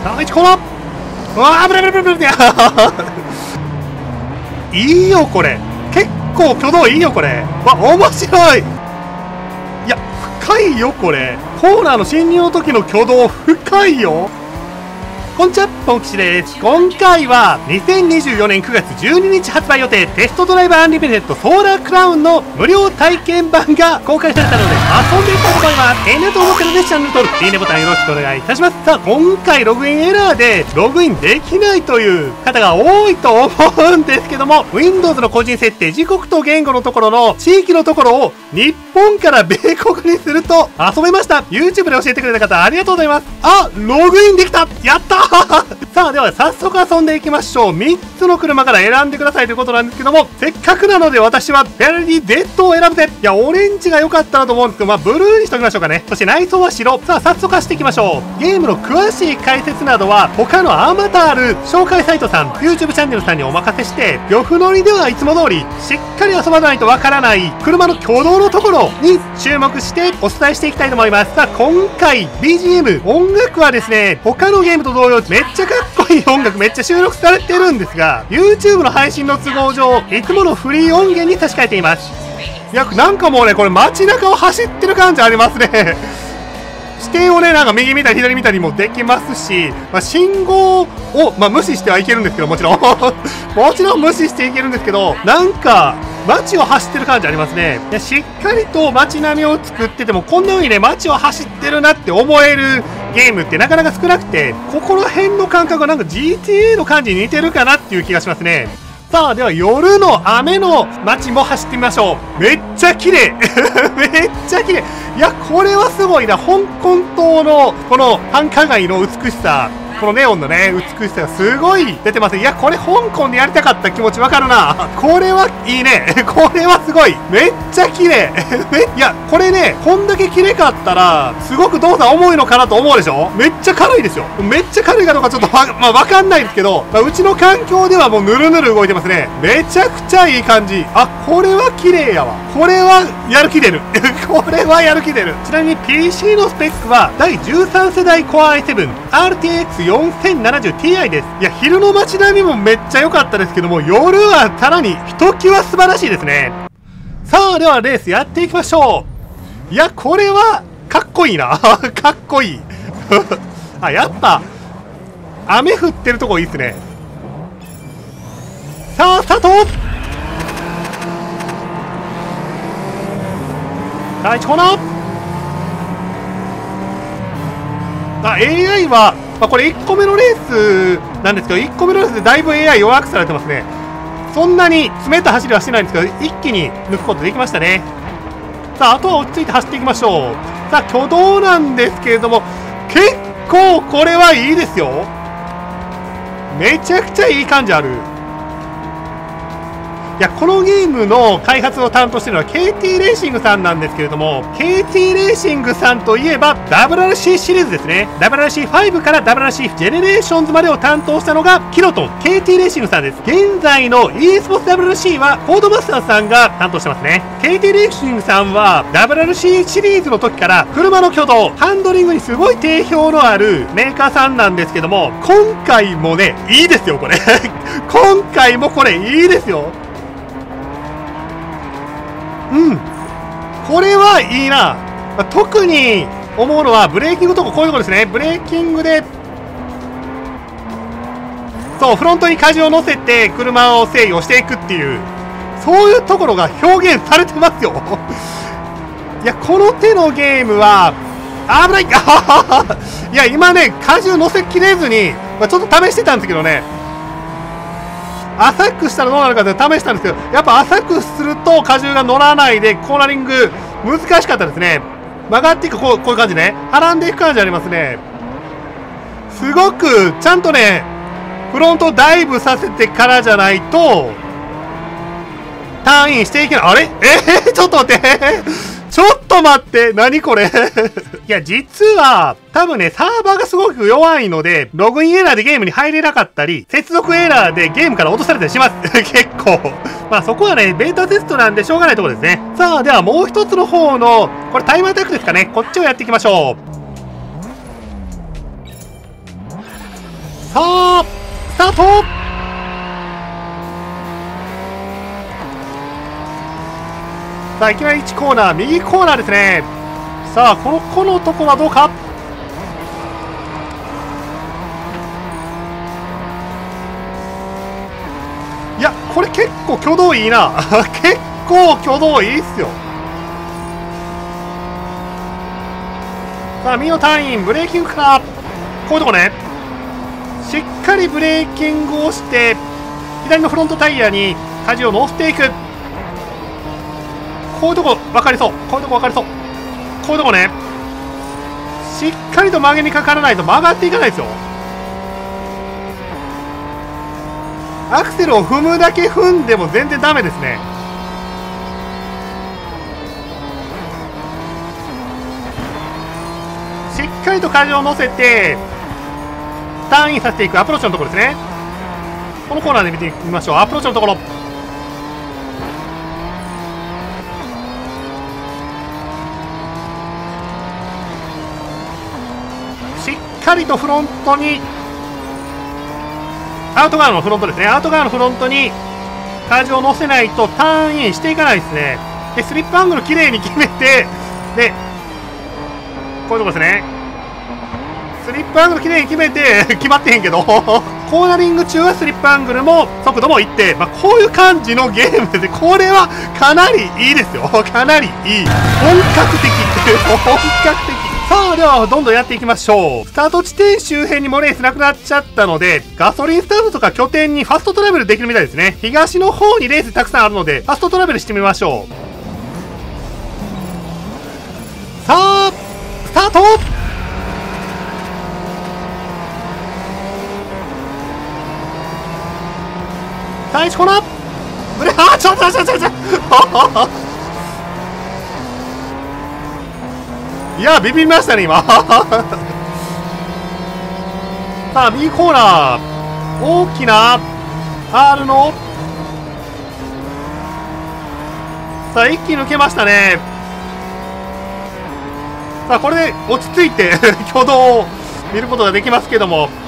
第1コーナー。うわー、危ない危ない危ない危ない。いいよこれ、結構挙動いいよこれ。わ、面白い。いや、深いよこれ。コーナーの侵入の時の挙動深いよ。こんにちは、ポン吉です。今回は2024年9月12日発売予定、テストドライバーアンリミテッドソーラークラウンの無料体験版が公開されたので遊んでいきたいと思います。いいねと思ってるのでチャンネル登録、いいねボタンよろしくお願いいたします。さあ、今回ログインエラーでログインできないという方が多いと思うんですけども、Windows の個人設定、時刻と言語のところの地域のところを日本から米国にすると遊べました。YouTube で教えてくれた方ありがとうございます。あ、ログインできた。やったさあ、では早速遊んでいきましょう。3つの車から選んでくださいということなんですけども、せっかくなので私はフェラーリ Z を選ぶぜ。いや、オレンジが良かったなと思うんですけど、ブルーにしときましょうかね。そして内装は白。さあ、早速走っていきましょう。ゲームの詳しい解説などは他のあまたある紹介サイトさん、 YouTube チャンネルさんにお任せして、呂布乗りではいつも通りしっかり遊ばないとわからない車の挙動のところに注目してお伝えしていきたいと思います。さあ、今回 BGM 音楽はですね、他のゲームと同様めっちゃかっこいい音楽めっちゃ収録されてるんですが、 YouTube の配信の都合上いつものフリー音源に差し替えています。いや、なんかもうね、これ街中を走ってる感じありますね視点をね、なんか右見たり左見たりもできますし、信号を、無視してはいけるんですけど、もちろんもちろん無視していけるんですけど、なんか街を走ってる感じありますね。いや、しっかりと街並みを作っててもこんな風にね、街を走ってるなって思えるゲームってなかなか少なくて、ここら辺の感覚がなんか GTA の感じに似てるかなっていう気がしますね。さあ、では夜の雨の街も走ってみましょう。めっちゃ綺麗めっちゃ綺麗。いや、これはすごいな。香港島のこの繁華街の美しさ、このネオンのね、美しさがすごい出てます。いや、これ香港でやりたかった気持ちわかるな。これはいいね。これはすごい。めっちゃ綺麗いや、これね、こんだけ綺麗かったらすごく動作重いのかなと思うでしょ。めっちゃ軽いですよ。めっちゃ軽いかどうかちょっとわかんないですけど、うちの環境ではもうぬるぬる動いてますね。めちゃくちゃいい感じ。あ、これは綺麗やわ。これはやる気出るこれはやる気出る。ちなみに PC のスペックは第13世代 Core i7 RTX4070Ti です。いや、昼の街並みもめっちゃ良かったですけども、夜はさらにひときわ素晴らしいですね。さあ、ではレースやっていきましょう。いや、これはかっこいいなかっこいいあ、やっぱ雨降ってるとこいいっすね。さあ、スタート。第1コーナー。AI は、これ1個目のレースなんですけど、1個目のレースでだいぶ AI 弱くされてますね。そんなに詰めた走りはしてないんですけど、一気に抜くことできましたね。さあ、あとは落ち着いて走っていきましょう。さあ、挙動なんですけれども、結構これはいいですよ。めちゃくちゃいい感じある。いや、このゲームの開発を担当しているのは KT レーシングさんなんですけれども、 KT レーシングさんといえば WRC シリーズですね。 WRC5 から WRC ジェネレーションズまでを担当したのがキロトン KT レーシングさんです。現在の e スポーツ WRC はコードマスターさんが担当してますね。 KT レーシングさんは WRC シリーズの時から車の挙動、ハンドリングにすごい定評のあるメーカーさんなんですけども、今回もね、いいですよこれ今回もこれいいですよ。これはいいな。特に思うのはブレーキングとかこういうところですね。ブレーキングでそう、フロントに荷重を乗せて車を制御していくっていう、そういうところが表現されてますよいや、この手のゲームは危ないいや、今ね、荷重乗せきれずに、ちょっと試してたんですけどね、浅くしたらどうなるかって試したんですけど、やっぱ浅くすると荷重が乗らないでコーナリング難しかったですね。曲がっていく、こういう感じね、はらんでいく感じありますね。すごくちゃんとね、フロントダイブさせてからじゃないとターンインしていけない。あれちょっと待ってちょっと待って、何これいや、実は多分ね、サーバーがすごく弱いので、ログインエラーでゲームに入れなかったり、接続エラーでゲームから落とされたりします結構そこはね、ベータテストなんでしょうがないところですね。さあ、ではもう一つの方の、これタイムアタックですかね。こっちをやっていきましょう。 さあスタート。さあいきなり1コーナー、右コーナーですね。さあこのところはどうか。いやこれ結構挙動いいな結構挙動いいっすよ。さあ右のターンイン、ブレーキングから、こういうとこね、しっかりブレーキングをして左のフロントタイヤに舵を乗せていく。こういうとこ分かりそう、こういうとこ分かりそう、こういうとこね、しっかりと曲げにかからないと曲がっていかないですよ。アクセルを踏むだけ踏んでも全然ダメですね。しっかりと舵を乗せてターンインさせていくアプローチのところですね。このコーナーで見てみましょう。アプローチのところ、しっかりとフロントに、アウト側のフロントですね、アウト側のフロントに舵を乗せないとターンインしていかないですね。でスリップアングルきれいに決めて、でこういうとこですね、スリップアングルきれいに決めて決まってへんけどコーナリング中はスリップアングルも速度も一定、こういう感じのゲームで、これはかなりいいですよかなりいい、本格的本格的。さあではどんどんやっていきましょう。スタート地点周辺にもレースなくなっちゃったので、ガソリンスタンドとか拠点にファストトラベルできるみたいですね。東の方にレースたくさんあるのでファストトラベルしてみましょう。さあスタート。第1コーナーブレー、ちょっいやビビりましたね今さあ右コーナー、大きな R の、さあ一気に抜けましたね。さあこれで落ち着いて挙動を見ることができますけども、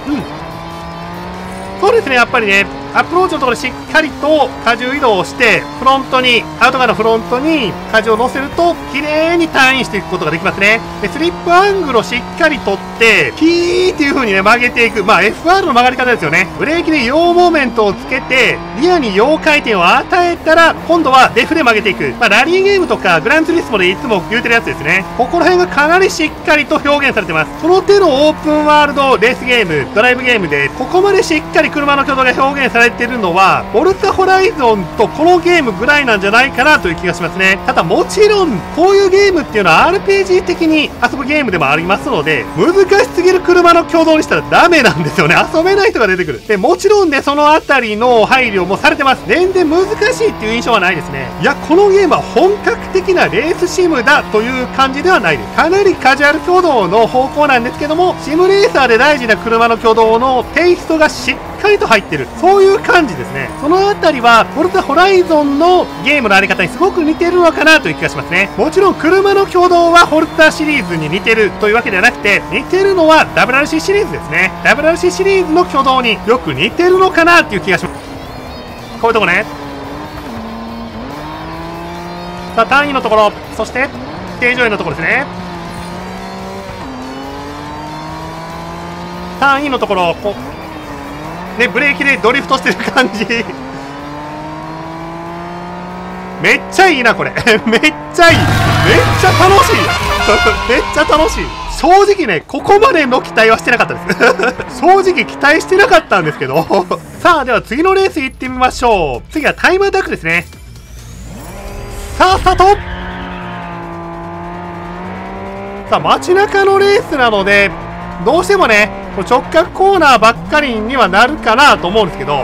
そうですね、やっぱりねアプローチのところでしっかりと荷重移動をしてフロントに、アウト側のフロントに荷重を乗せると綺麗にターンインしていくことができますね。でスリップアングルをしっかりとってピーっていう風にね曲げていく、FR の曲がり方ですよね。ブレーキで陽モーメントをつけてリアに陽回転を与えたら今度はデフで曲げていく、ラリーゲームとかグランツーリスモでいつも言うてるやつですね。ここら辺がかなりしっかりと表現されてます。この手のオープンワールドレースゲーム、ドライブゲームでここまでしっかり車の挙動が表現されているのはフォルツァホライゾンとこのゲームぐらいなんじゃないかなという気がしますね。ただもちろんこういうゲームっていうのは RPG 的に遊ぶゲームでもありますので、難しすぎる車の挙動にしたらダメなんですよね。遊べない人が出てくる。でもちろんねそのあたりの配慮もされてます。全然難しいっていう印象はないですね。いやこのゲームは本格的なレースシムだという感じではないです。かなりカジュアル挙動の方向なんですけども、シムレーサーで大事な車の挙動のテイストがしっかりと入ってる、そういう感じですね。そのあたりはフォルツァホライゾンのゲームのあり方にすごく似てるのかなという気がしますね。もちろん車の挙動はフォルツァシリーズに似てるというわけではなくて、似てるのは WRC シリーズですね。 WRC シリーズの挙動によく似てるのかなという気がします。こういうとこね。さあ単位のところ、そして定常位のところですね。単位のところこうね、ブレーキでドリフトしてる感じめっちゃいいなこれめっちゃいい、めっちゃ楽しいめっちゃ楽しい。正直ねここまでの期待はしてなかったです正直期待してなかったんですけどさあでは次のレース行ってみましょう。次はタイムアタックですね。さあスタート。さあ街中のレースなのでどうしてもね直角コーナーばっかりにはなるかなと思うんですけど、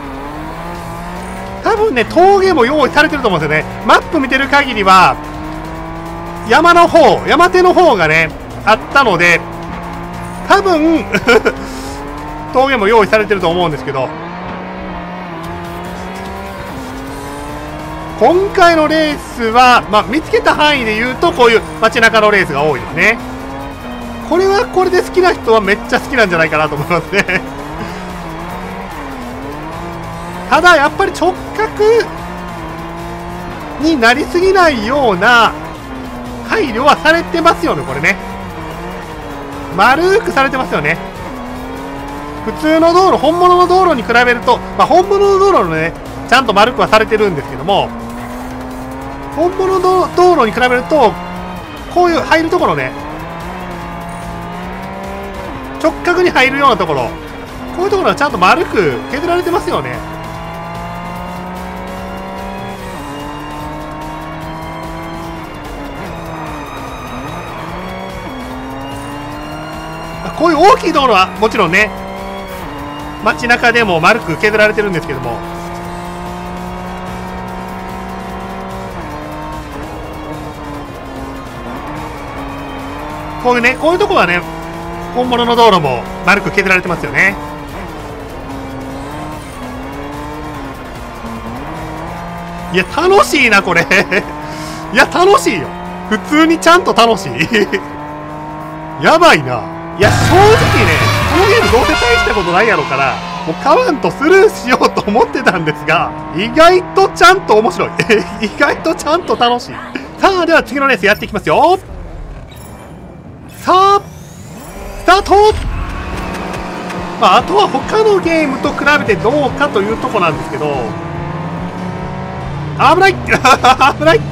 多分ね峠も用意されてると思うんですよね。マップ見てる限りは山手の方がねあったので多分峠も用意されてると思うんですけど、今回のレースは、見つけた範囲で言うとこういう街中のレースが多いですね。 これはこれで好きな人はめっちゃ好きなんじゃないかなと思いますねただやっぱり直角になりすぎないような配慮はされてますよね。これね丸くされてますよね。普通の道路、本物の道路に比べると、本物の道路のねちゃんと丸くはされてるんですけども、本物の道路に比べるとこういう入るところね、直角に入るようなところ、こういうところはちゃんと丸く削られてますよね。こういう大きい道路はもちろんね街中でも丸く削られてるんですけども、こういうね、こういうところはね本物の道路も丸く削られてますよね。いや楽しいなこれいや楽しいよ、普通にちゃんと楽しいやばいな。いや正直ねこのゲームどうせ大したことないやろからもう買わんとスルーしようと思ってたんですが、意外とちゃんと面白い意外とちゃんと楽しい。さあでは次のレースやっていきますよ。さあスタート。あとは他のゲームと比べてどうかというとこなんですけど、危ない危ない。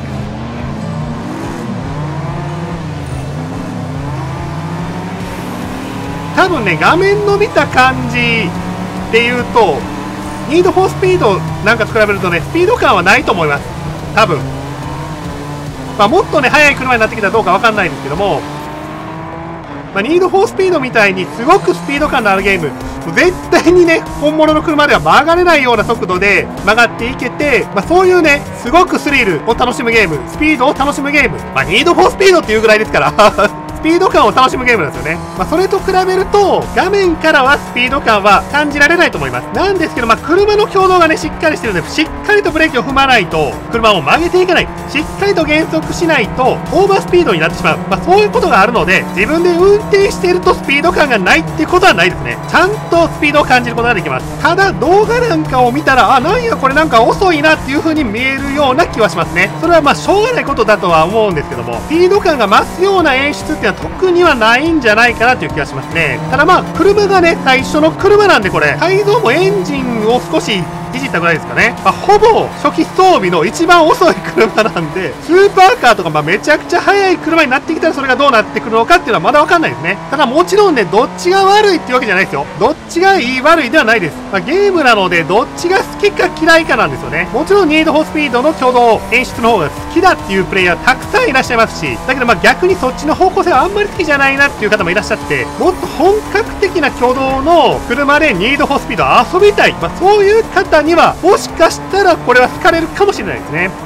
多分ね画面の見た感じでいうとニードフォースピードなんかと比べるとねスピード感はないと思います。多分もっとね速い車になってきたらどうかわかんないんですけども、ニードフォースピードみたいにすごくスピード感のあるゲーム、絶対にね本物の車では曲がれないような速度で曲がっていけて、そういうねすごくスリルを楽しむゲーム、スピードを楽しむゲーム、ニードフォースピードっていうぐらいですからスピード感を楽しむゲームなんですよね。それと比べると画面からはスピード感は感じられないと思います。なんですけど、車の挙動がねしっかりしてるので、しっかりとブレーキを踏まないと車を曲げていけない、しっかりと減速しないとオーバースピードになってしまう、そういうことがあるので、自分で運転しているとスピード感がないっていうことはないですね。ちゃんとスピードを感じることができます。ただ動画なんかを見たらなんやこれなんか遅いなっていう風に見えるような気はしますね。それはしょうがないことだとは思うんですけども、スピード感が増すような演出っていうのは特にはないんじゃないかなという気がしますね。ただ車がね最初の車なんで、これ改造もエンジンを少しいじったぐらいですかね。ほぼ初期装備の一番遅い車なんで、スーパーカーとかめちゃくちゃ速い車になってきたらそれがどうなってくるのかっていうのはまだ分かんないですね。ただもちろんねどっちが悪いっていうわけじゃないですよ。どっちがいい悪いではないです。ゲームなのでどっちが好きか嫌いかなんですよね。もちろんニードフォースピードの挙動演出の方が好きだっていうプレイヤーたくさんいらっしゃいますし、だけど逆にそっちの方向性はあんまり好きじゃないなっていう方もいらっしゃって、もっと本格的な挙動の車でニードフォースピードを遊びたい、そういう方にはもしかしたらこれは好かれるかもしれないですね。よ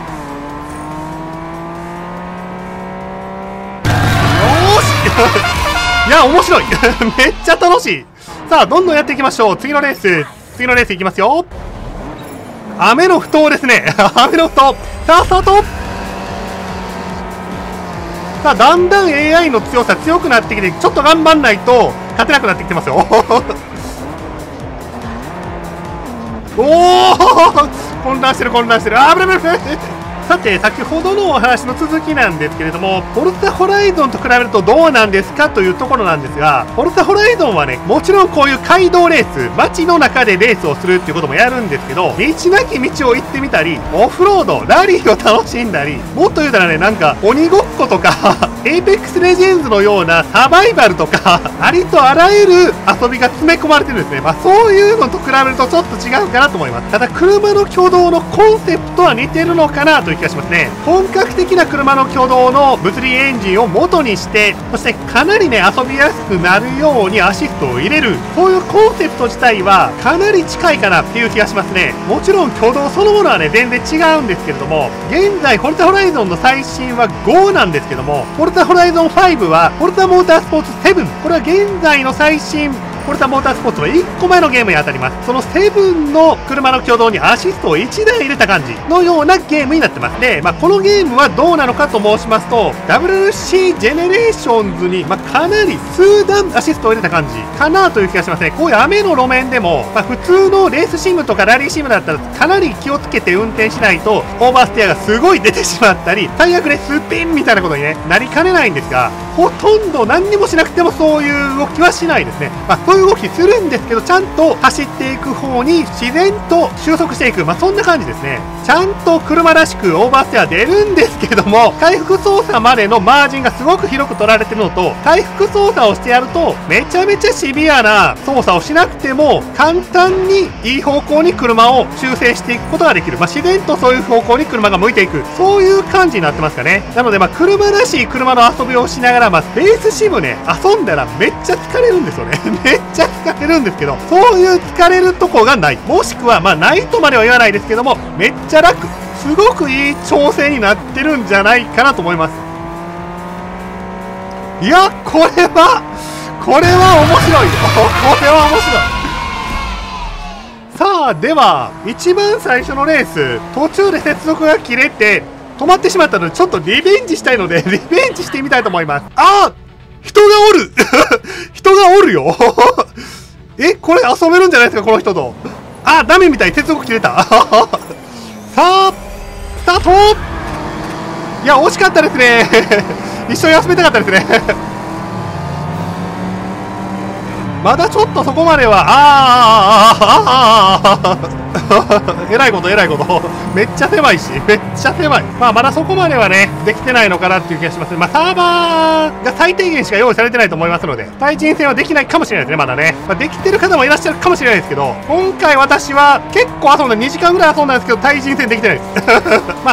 ーしいや面白いめっちゃ楽しい。さあどんどんやっていきましょう。次のレースいきますよ。雨の不当ですね雨の不当。さあスタート。さあだんだん AI の強さ強くなってきて、ちょっと頑張んないと勝てなくなってきてますよおお混乱してる。危ない危ないさて先ほどのお話の続きなんですけれども、フォルツァホライゾンと比べるとどうなんですかというところなんですが、フォルツァホライゾンはねもちろんこういう街道レース、街の中でレースをするっていうこともやるんですけど、道なき道を行ってみたりオフロードラリーを楽しんだり、もっと言うたらね鬼ごっことかエイペックスレジェンズのようなサバイバルとかありとあらゆる遊びが詰め込まれてるんですね。そういうのと比べるとちょっと違うかなと思います。ただ車の挙動のコンセプトは似てるのかなという気がしますね。本格的な車の挙動の物理エンジンを元にして、そしてかなりね遊びやすくなるようにアシストを入れる、そういうコンセプト自体はかなり近いかなっていう気がしますね。もちろん挙動そのものはね全然違うんですけれども、現在フォルツァホライゾンの最新は5なんですけども、フォルツァホライゾン5はフォルツァモータースポーツ7、これは現在の最新フォルツァモータースポーツの1個前のゲームに当たります。そのセブンの車の挙動にアシストを1台入れた感じのようなゲームになってます。で、このゲームはどうなのかと申しますと、WRC ジェネレーションズに、かなり数段アシストを入れた感じかなという気がしますね。こういう雨の路面でも、普通のレースシムとかラリーシムだったらかなり気をつけて運転しないとオーバーステアがすごい出てしまったり、最悪でスピンみたいなことに、なりかねないんですが、ほとんど何にもしなくてもそういう動きはしないですね。そういう動きするんですけど、ちゃんと走っていく方に自然と収束していく、そんな感じですね。ちゃんと車らしくオーバーステア出るんですけども、回復操作までのマージンがすごく広く取られてるのと、回復操作をしてやるとめちゃめちゃシビアな操作をしなくても簡単にいい方向に車を修正していくことができる、自然とそういう方向に車が向いていく、そういう感じになってますかね。なので車らしい車の遊びをしながら、レースシムね、遊んだらめっちゃ疲れるんですよねめっちゃ疲れるんですけど、そういう疲れるとこがない、もしくはないとまでは言わないですけども、めっちゃ楽、すごくいい調整になってるんじゃないかなと思います。いや、これは面白いこれは面白い。さあ、では一番最初のレース、途中で接続が切れて止まってしまったので、ちょっとリベンジしたいのでリベンジしてみたいと思います。人がおる人がおるよこれ遊べるんじゃないですか、この人と。ダメみたい、接続切れたさあ、スタート。いや、惜しかったですね一緒に遊びたかったですねまだちょっとそこまでは、えらいこと、めっちゃ狭いし、めっちゃ狭い。まだそこまではね、できてないのかなっていう気がします。サーバーが最低限しか用意されてないと思いますので、対人戦はできないかもしれないですね、まだね。できてる方もいらっしゃるかもしれないですけど、今回私は結構遊んだ、2時間ぐらい遊んだんですけど、対人戦できてないです。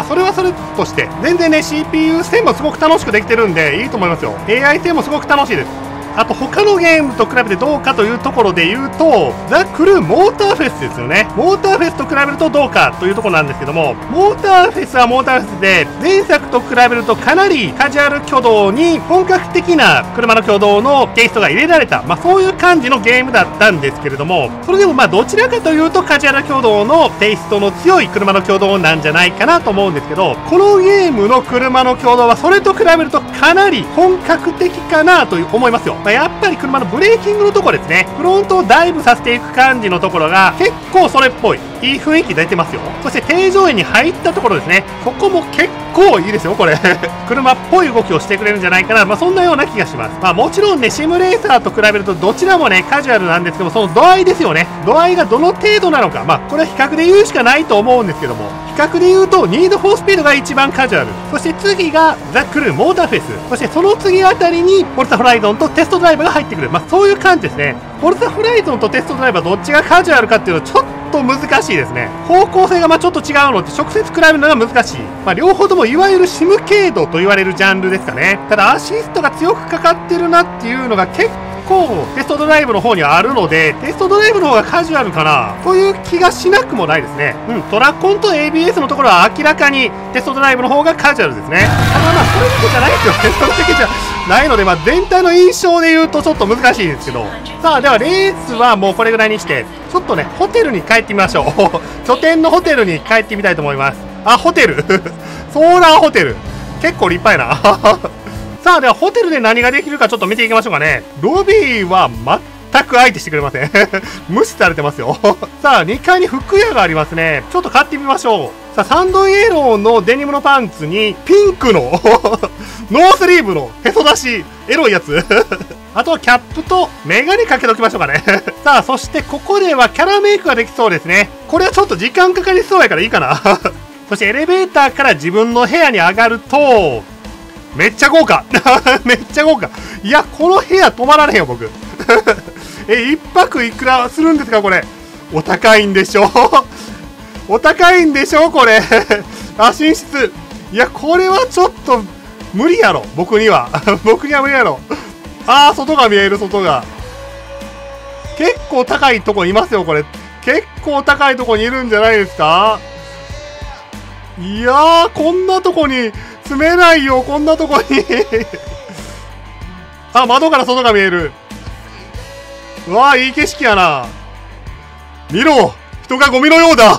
それはそれとして、全然ね、CPU 戦もすごく楽しくできてるんで、いいと思いますよ。AI 戦もすごく楽しいです。あと他のゲームと比べてどうかというところで言うと、ザ・クルーモーターフェスですよね。モーターフェスと比べるとどうかというところなんですけども、モーターフェスはモーターフェスで、前作と比べるとかなりカジュアル挙動に本格的な車の挙動のテイストが入れられた、そういう感じのゲームだったんですけれども、それでもどちらかというとカジュアル挙動のテイストの強い車の挙動なんじゃないかなと思うんですけど、このゲームの車の挙動はそれと比べるとかなり本格的かなと思いますよ。やっぱり車のブレーキングのところですね。フロントをダイブさせていく感じのところが結構それっぽい。いい雰囲気出てますよ。そして定常円に入ったところですね。そこも結構いいですよ、これ。車っぽい動きをしてくれるんじゃないかな。そんなような気がします。もちろんね、シムレーサーと比べるとどちらもね、カジュアルなんですけども、その度合いですよね。度合いがどの程度なのか。これは比較で言うしかないと思うんですけども、比較で言うと、ニードフォースピードが一番カジュアル。そして次がザ・クルーモーターフェス。そしてその次あたりに、フォルツァホライゾンとテストドライバーが入ってくる。そういう感じですね。フォルツァホライゾンとテストドライバーどっちがカジュアルかっていうのはちょっと難しいですね。方向性がちょっと違うのって直接比べるのが難しい。両方ともいわゆるシム系度と言われるジャンルですかね。ただアシストが強くかかってるなっていうのが結構テストドライブの方にはあるので、テストドライブの方がカジュアルかなという気がしなくもないですね。トラコンと ABS のところは明らかにテストドライブの方がカジュアルですね。ただそれだけじゃないですよ。それだけじゃないので、全体の印象で言うとちょっと難しいですけど。さあ、ではレースはもうこれぐらいにして、ちょっとね、ホテルに帰ってみましょう。拠点のホテルに帰ってみたいと思います。ホテルソーラーホテル。結構立派やな。さあ、ではホテルで何ができるかちょっと見ていきましょうかね。ロビーは全く相手してくれません。無視されてますよ。さあ、2階に服屋がありますね。ちょっと買ってみましょう。さあ、サンドイエローのデニムのパンツに、ピンクのノースリーブのへそ出し、エロいやつ。あとはキャップとメガネかけときましょうかね。さあ、そしてここではキャラメイクができそうですね。これはちょっと時間かかりそうやからいいかな。そしてエレベーターから自分の部屋に上がると、めっちゃ豪華めっちゃ豪華。いや、この部屋泊まられへんよ、僕。一泊いくらするんですか、これ。お高いんでしょお高いんでしょこれ。寝室。いや、これはちょっと、無理やろ。僕には。僕には無理やろ。外が見える、外が。結構高いとこにいますよ、これ。結構高いとこにいるんじゃないですか。いやー、こんなとこに、住めないよ、こんなとこに。窓から外が見える。 うわあ、いい景色やな。見ろ、人がゴミのようだ。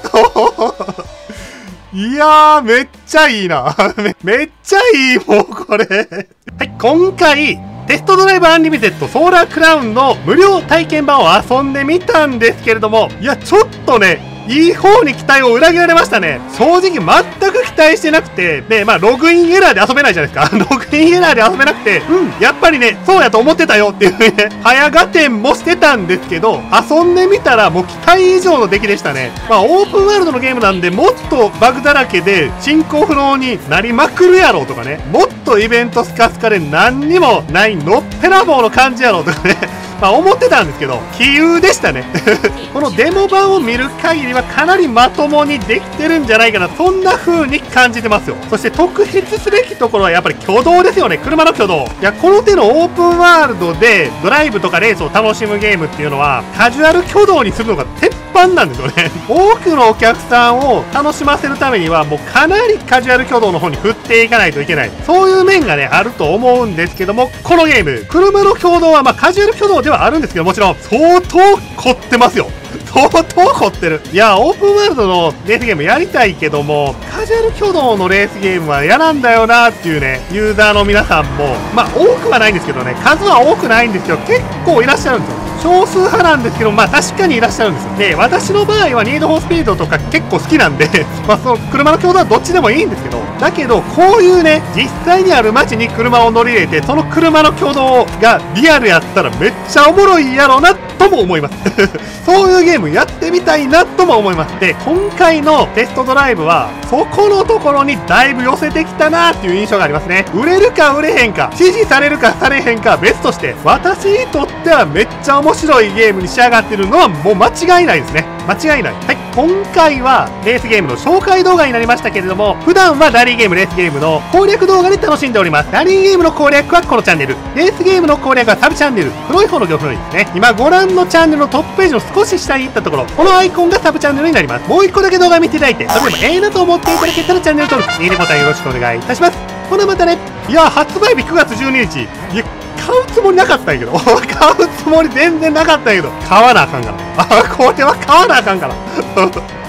いやー、めっちゃいいな。めっちゃいい、もうこれ。はい、今回、テストドライブアンリミテッドソーラークラウンの無料体験版を遊んでみたんですけれども、いや、ちょっとね、いい方に期待を裏切られましたね。正直全く期待してなくて、で、まあ、ログインエラーで遊べないじゃないですか。ログインエラーで遊べなくて、やっぱりね、そうやと思ってたよっていうね、早合点もしてたんですけど、遊んでみたらもう期待以上の出来でしたね。まあ、オープンワールドのゲームなんで、もっとバグだらけで進行不能になりまくるやろうとかね、もっとイベントスカスカで何にもないのっぺらぼうの感じやろうとかね、まあ思ってたんですけど、杞憂でしたね。このデモ版を見る限りはかなりまともにできてるんじゃないかな、そんな風に感じてますよ。そして特筆すべきところはやっぱり挙動ですよね、車の挙動。いや、この手のオープンワールドでドライブとかレースを楽しむゲームっていうのは、カジュアル挙動にするのが鉄板なんですよね。多くのお客さんを楽しませるためには、もうかなりカジュアル挙動の方に振っていかないといけない。そういう面がね、あると思うんですけども、このゲーム、車の挙動はまあカジュアル挙動ではあるんですけど、もちろん相当凝ってますよ。相当凝ってる。いや、オープンワールドのレースゲームやりたいけども、カジュアル挙動のレースゲームは嫌なんだよなっていうね、ユーザーの皆さんも、まあ多くはないんですけどね、数は多くないんですけど、結構いらっしゃるんですよ。少数派なんですけど、まあ確かにいらっしゃるんですよ。で、私の場合はニードフォースピードとか結構好きなんで、まあその車の挙動はどっちでもいいんですけど、だけど、こういうね、実際にある街に車を乗り入れて、その車の挙動がリアルやったらめっちゃおもろいやろな、とも思います。そういうゲームやってみたいなとも思います。で、今回のテストドライブは、そこのところにだいぶ寄せてきたなっていう印象がありますね。売れるか売れへんか、支持されるかされへんかは別として、私にとってはめっちゃ面白いゲームに仕上がってるのはもう間違いないですね。間違いない。はい、今回はレースゲームの紹介動画になりましたけれども、普段はラリーゲーム、レースゲームの攻略動画で楽しんでおります。ラリーゲームの攻略はこのチャンネル、レースゲームの攻略はサブチャンネル、黒い方の行黒いですね。今ご覧のチャンネルのトップページの少し下に行ったところ、このアイコンがサブチャンネルになります。もう一個だけ動画見ていただいて、それでもええなと思っていただけたらチャンネル登録、いいねボタンよろしくお願いいたします。ほなまたね。いや、発売日9月12日。いや、買うつもりなかったんやけど。買うつもり全然なかったんやけど。買わなあかんから。これは買わなあかんから。